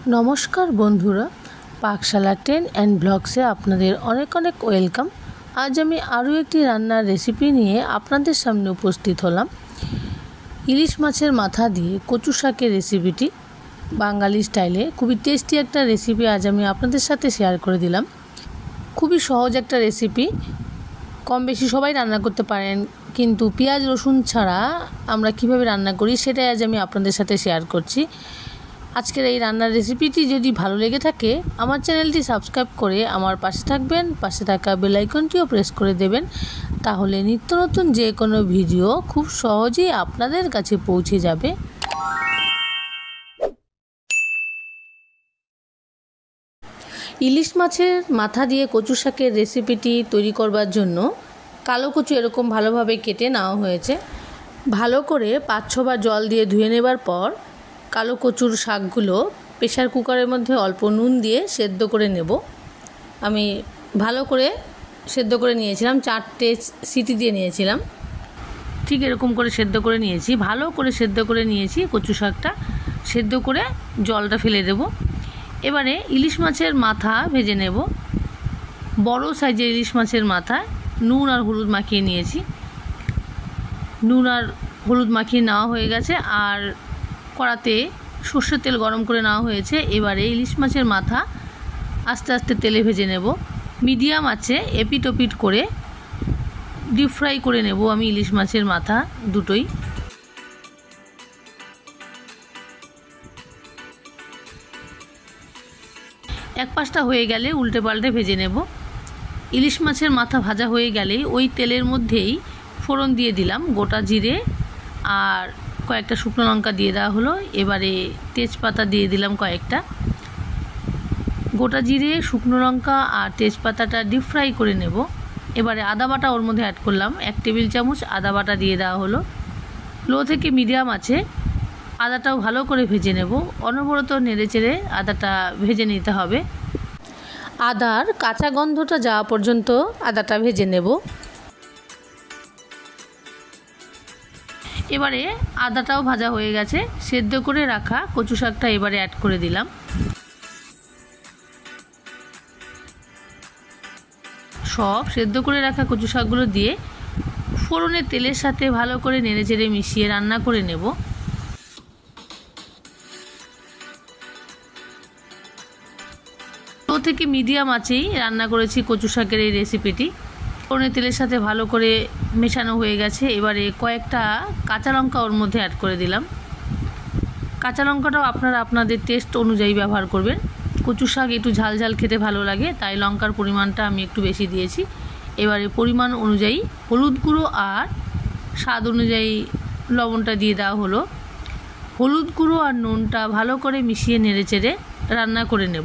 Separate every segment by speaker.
Speaker 1: নমস্কার বন্ধুরা, পাকশালা 10 অ্যান্ড ব্লগসে আপনাদের অনেক অনেক ওয়েলকাম। আজ আমি আরও একটি রান্নার রেসিপি নিয়ে আপনাদের সামনে উপস্থিত হলাম। ইলিশ মাছের মাথা দিয়ে কচু শাকের রেসিপিটি বাঙালি স্টাইলে খুবই টেস্টি একটা রেসিপি আজ আমি আপনাদের সাথে শেয়ার করে দিলাম। খুবই সহজ একটা রেসিপি, কম বেশি সবাই রান্না করতে পারেন, কিন্তু পেঁয়াজ রসুন ছাড়া আমরা কিভাবে রান্না করি সেটাই আজ আমি আপনাদের সাথে শেয়ার করছি। আজকের এই রান্নার রেসিপিটি যদি ভালো লেগে থাকে আমার চ্যানেলটি সাবস্ক্রাইব করে আমার পাশে থাকবেন, পাশে থাকা বেল আইকনটিও প্রেস করে দেবেন, তাহলে নিত্য নতুন যে কোনো ভিডিও খুব সহজেই আপনাদের কাছে পৌঁছে যাবে। ইলিশ মাছের মাথা দিয়ে কচু শাকের রেসিপিটি তৈরি করবার জন্য কালো কচু এরকম ভালোভাবে কেটে নেওয়া হয়েছে। ভালো করে 5-6 বার জল দিয়ে ধুয়ে নেবার পর কালো কচুর শাকগুলো প্রেসার কুকারের মধ্যে অল্প নুন দিয়ে সেদ্ধ করে নেব। আমি ভালো করে সেদ্ধ করে নিয়েছিলাম, 4টে সিটি দিয়ে নিয়েছিলাম, ঠিক এরকম করে সেদ্ধ করে নিয়েছি। ভালো করে সেদ্ধ করে নিয়েছি কচু শাকটা, সেদ্ধ করে জলটা ফেলে দেব। এবারে ইলিশ মাছের মাথা ভেজে নেব। বড় সাইজের ইলিশ মাছের মাথা নুন আর হলুদ মাখিয়ে নিয়েছি। নুন আর হলুদ মাখিয়ে নেওয়া হয়ে গেছে, আর কড়াতে সর্ষের তেল গরম করে নেওয়া হয়েছে। এবারে ইলিশ মাছের মাথা আস্তে আস্তে তেলে ভেজে নেব। মিডিয়াম আছে এপিট ওপিট করে ডিপ ফ্রাই করে নেব আমি ইলিশ মাছের মাথা দুটোই। এক পাশটা হয়ে গেলে উল্টে পাল্টে ভেজে নেব। ইলিশ মাছের মাথা ভাজা হয়ে গেলেই ওই তেলের মধ্যেই ফোড়ন দিয়ে দিলাম গোটা জিরে আর কয়েকটা শুকনো লঙ্কা দিয়ে দেওয়া হলো। এবারে তেজপাতা দিয়ে দিলাম কয়েকটা। গোটা জিরে, শুকনো লঙ্কা আর তেজপাতাটা ডিপ ফ্রাই করে নেব। এবারে আদা বাটা ওর মধ্যে অ্যাড করলাম, 1 টেবিল চামচ আদা বাটা দিয়ে দেওয়া হলো। লো থেকে মিডিয়াম আছে আদাটাও ভালো করে ভেজে নেব। অনবরত নেড়ে চেড়ে আদাটা ভেজে নিতে হবে। আদার কাঁচা গন্ধটা যাওয়া পর্যন্ত আদাটা ভেজে নেব। এবারে আদাটাও ভাজা হয়ে গেছে, সেদ্ধ করে রাখা কচু শাকটা এবারে অ্যাড করে দিলাম। সব সেদ্ধ করে রাখা কচু শাকগুলো দিয়ে ফোড়নের তেলের সাথে ভালো করে নেড়েচেড়ে মিশিয়ে রান্না করে নেব। লো থেকে মিডিয়াম আঁচেই রান্না করেছি কচু শাকের এই রেসিপিটি। ফোড়নের তেলের সাথে ভালো করে মেশানো হয়ে গেছে। এবারে কয়েকটা কাঁচা লঙ্কা ওর মধ্যে অ্যাড করে দিলাম। কাঁচা লঙ্কাটাও আপনারা আপনাদের টেস্ট অনুযায়ী ব্যবহার করবেন। কচু শাক একটু ঝাল ঝাল খেতে ভালো লাগে, তাই লঙ্কার পরিমাণটা আমি একটু বেশি দিয়েছি। এবারে পরিমাণ অনুযায়ী হলুদ গুঁড়ো আর স্বাদ অনুযায়ী লবণটা দিয়ে দেওয়া হলো। হলুদ গুঁড়ো আর নুনটা ভালো করে মিশিয়ে নেড়েচেড়ে রান্না করে নেব।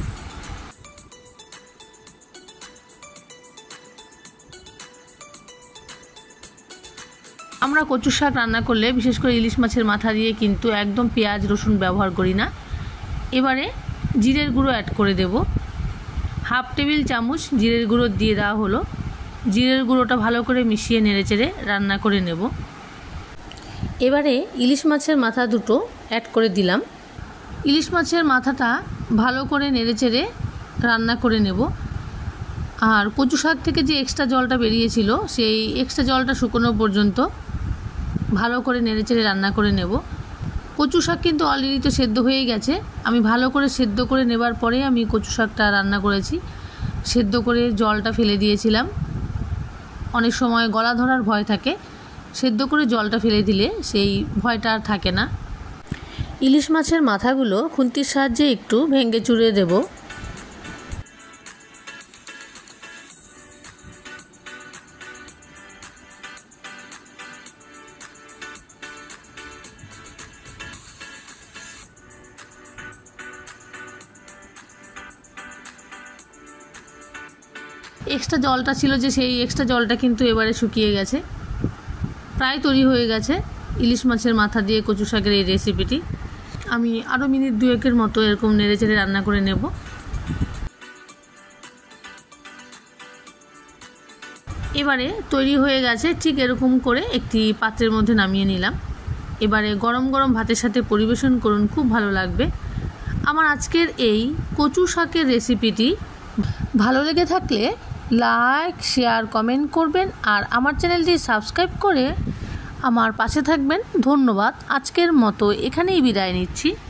Speaker 1: আমরা কচু শাক রান্না করলে বিশেষ করে ইলিশ মাছের মাথা দিয়ে কিন্তু একদম পেঁয়াজ রসুন ব্যবহার করি না। এবারে জিরের গুঁড়ো অ্যাড করে দেব। 1/2 টেবিল চামচ জিরের গুঁড়ো দিয়ে দেওয়া হলো। জিরের গুঁড়োটা ভালো করে মিশিয়ে নেড়েচেড়ে রান্না করে নেব। এবারে ইলিশ মাছের মাথা দুটো অ্যাড করে দিলাম। ইলিশ মাছের মাথাটা ভালো করে নেড়েচেড়ে রান্না করে নেব। আর কচু শাক থেকে যে এক্সট্রা জলটা বেরিয়েছিল সেই এক্সট্রা জলটা শুকনো পর্যন্ত ভালো করে নেড়েচেড়ে রান্না করে নেব। কচু শাক কিন্তু অলরেডি তো সেদ্ধ হয়েই গেছে। আমি ভালো করে সেদ্ধ করে নেবার পরে আমি কচু শাকটা রান্না করেছি। সেদ্ধ করে জলটা ফেলে দিয়েছিলাম। অনেক সময় গলা ধরার ভয় থাকে, সেদ্ধ করে জলটা ফেলে দিলে সেই ভয়টা আর থাকে না। ইলিশ মাছের মাথাগুলো খুন্তির সাহায্যে একটু ভেঙে চুড়ে দেব। এক্সট্রা জলটা ছিল যে সেই এক্সট্রা জলটা কিন্তু এবারে শুকিয়ে গেছে। প্রায় তৈরি হয়ে গেছে ইলিশ মাছের মাথা দিয়ে কচু শাকের এই রেসিপিটি। আমি আরও মিনিট 2-1 মতো এরকম নেড়েচেড়ে রান্না করে নেব। এবারে তৈরি হয়ে গেছে, ঠিক এরকম করে একটি পাত্রের মধ্যে নামিয়ে নিলাম। এবারে গরম গরম ভাতের সাথে পরিবেশন করুন, খুব ভালো লাগবে। আমার আজকের এই কচু শাকের রেসিপিটি ভালো লেগে থাকলে লাইক, শেয়ার, কমেন্ট করবেন আর আমার চ্যানেলটি সাবস্ক্রাইব করে আমার পাশে থাকবেন। ধন্যবাদ। আজকের মতো এখানেই বিদায় নিচ্ছি।